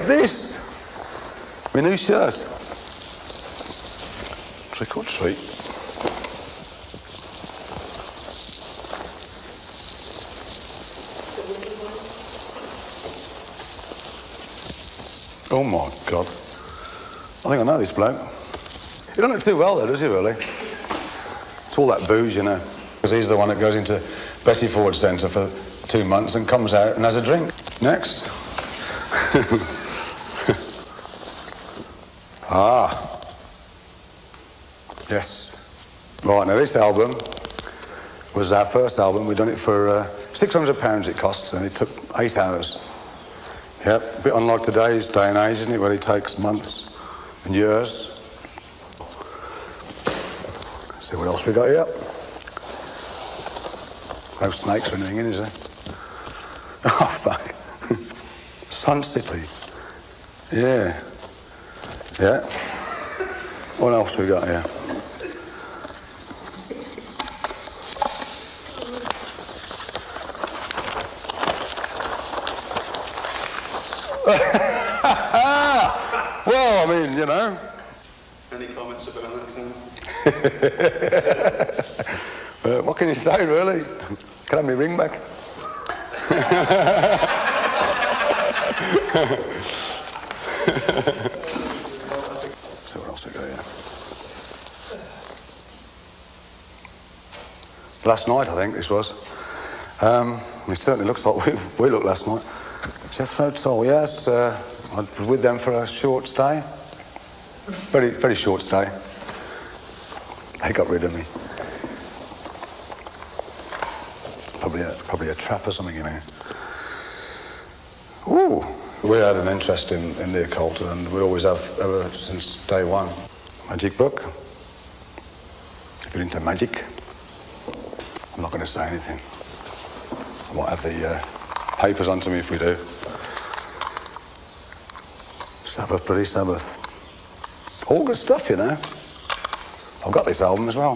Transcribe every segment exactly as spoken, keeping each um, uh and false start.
this. My new shirt. Trick or treat. Oh my God. I think I know this bloke. He don't look too well though, does he really? It's all that booze, you know. Because he's the one that goes into Betty Ford Centre for two months and comes out and has a drink. Next. Ah. Yes. Right, now this album was our first album. We'd done it for uh, six hundred pounds it cost, and it took eight hours. Yep, a bit unlike today's day and age, isn't it, where it takes months and years. Let's see what else we got here. No snakes or anything in, is there? Oh, fuck. Sun City. Yeah. Yeah. What else we got here? Well, I mean, you know. Any comments about that, Tim? uh, what can you say, really? Can I have my ring back? So what else we got here? Last night, I think this was. Um, it certainly looks like we, we looked last night. Jethro Tull, yes. Uh, I was with them for a short stay. Very, very short stay. They got rid of me. Probably a, probably a trap or something, you know. Ooh. We had an interest in, in the occult, and we always have ever since day one. Magic book. If you're into magic, I'm not going to say anything. I might have the uh, papers onto me if we do. Sabbath, Bloody Sabbath. All good stuff, you know. I've got this album as well.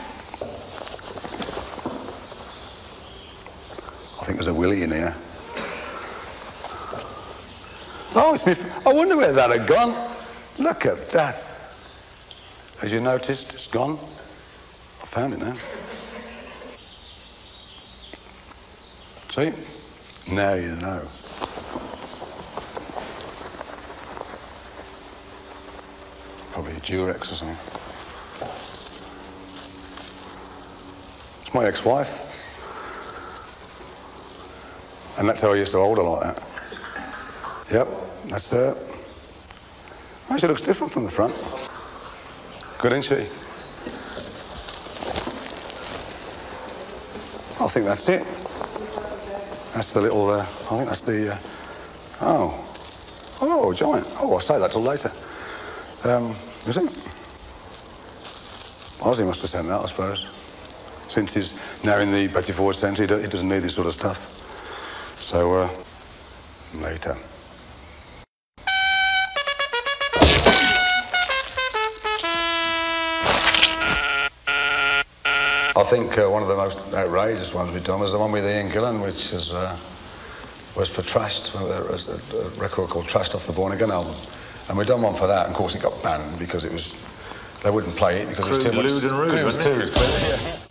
I think there's a Willie in here. Oh, it's me. I wonder where that had gone. Look at that. As you noticed, it's gone. I found it now. See? Now you know. Probably a Durex or something. It's my ex-wife. And that's how I used to hold her like that. Yep, that's her. Oh, she looks different from the front. Good, isn't she? I think that's it. That's the little, uh, I think that's the, uh, oh. Oh, giant. Oh, I'll say that till later. Um, is it? Ozzy must have sent that, I suppose. Since he's now in the Betty Ford Centre, he doesn't need this sort of stuff. So, uh, later. I think uh, one of the most outrageous ones we've done was the one with Ian Gillan, which is, uh, was for Trashed. There was a, a record called Trashed off the Born Again album. And we'd done one for that, and of course it got banned because it was, they wouldn't play it because it was too much. Lewd and rude, it was too, wasn't it? yeah.